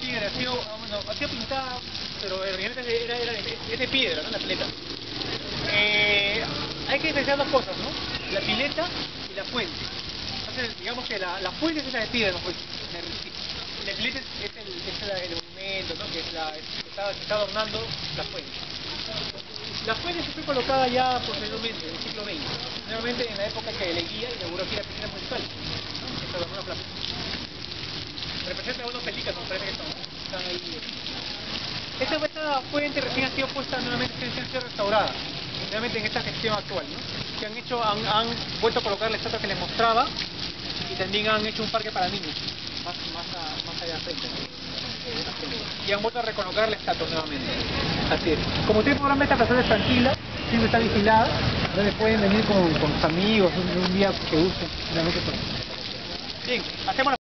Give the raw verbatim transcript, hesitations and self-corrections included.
piedra, ha sido, bueno, ha sido pintada, pero realmente era, era, era, es de piedra, ¿no? La pileta. Eh, hay que diferenciar dos cosas, ¿no? La pileta y la fuente. Entonces, digamos que la, la fuente es la de piedra, ¿no? Pues, la pileta es, es, el, es el, el monumento, ¿no? Que, es la, es, que está, que está adornando la fuente. La fuente se fue colocada ya posteriormente, en el siglo veinte, nuevamente en la época que Leguía inauguró aquí la piscina municipal, ¿no? Que se adornó la plaza. Representa unos pelícanos, parece que son, están ahí. Esta, esta fuente recién ha sido puesta nuevamente, ha sido restaurada, nuevamente en esta gestión actual, ¿no? Que han hecho, han, han vuelto a colocar la estatua que les mostraba y también han hecho un parque para niños, más, más, a, más allá de frente, ¿no? Y han vuelto a recolocar la estatua nuevamente. Así es. Como ustedes podrán ver, esta plaza es tranquila, siempre está vigilada, entonces pueden venir con, con sus amigos un, un día que gusten. Bien, hacemos la